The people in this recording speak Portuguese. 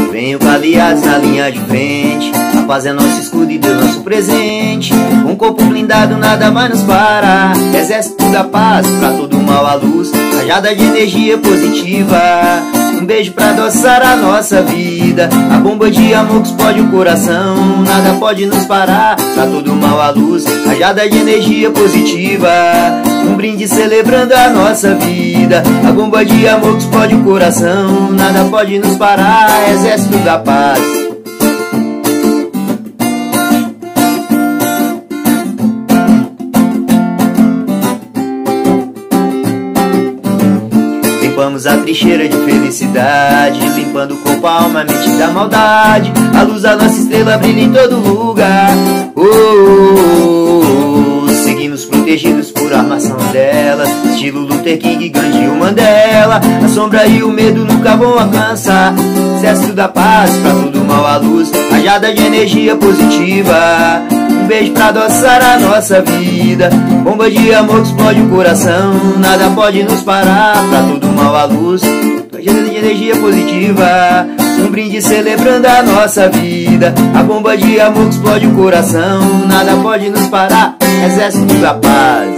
Venho com aliados na linha de frente. A paz é nosso escudo e Deus nosso presente. Um corpo blindado, nada vai nos parar. Exército da paz, pra todo mal a luz. Rajada de energia positiva. Um beijo pra adoçar a nossa vida. A bomba de amor que explode o coração. Nada pode nos parar, pra todo mal a luz. Rajada de energia positiva. Um brinde celebrando a nossa vida. A bomba de amor que explode o coração. Nada pode nos parar, exército da paz. Limpamos a trincheira de felicidade, limpando o corpo, a alma, a mente da maldade. A luz da nossa estrela brilha em todo lugar. Seguimos protegidos por armação dela, estilo Luther King, Gandhi e o Mandela. A sombra e o medo nunca vão alcançar. Exército da paz, pra todo mal a luz. Rajada de energia positiva. Um beijo pra adoçar a nossa vida. Bomba de amor que explode o coração. Nada pode nos parar, pra todo mal a luz. Rajada de energia positiva. Um brinde celebrando a nossa vida. A bomba de amor que explode o coração. Nada pode nos parar, exército da paz.